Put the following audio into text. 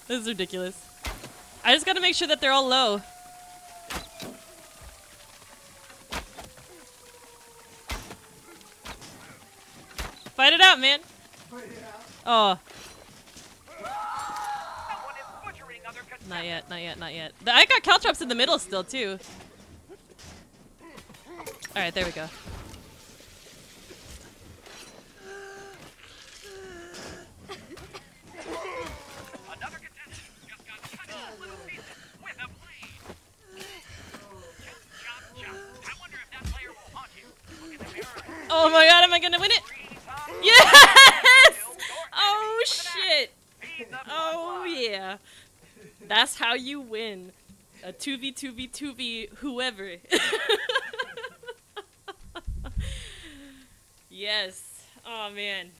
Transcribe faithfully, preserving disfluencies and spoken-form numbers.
This is ridiculous. I just gotta make sure that they're all low. Fight it out, man. Oh. Not yet, not yet, not yet. I got caltrops in the middle still, too. Alright, there we go. Oh my god, am I gonna win it? Yes! Oh shit! Oh yeah. That's how you win. A two v two v two v whoever. Yes. Oh man.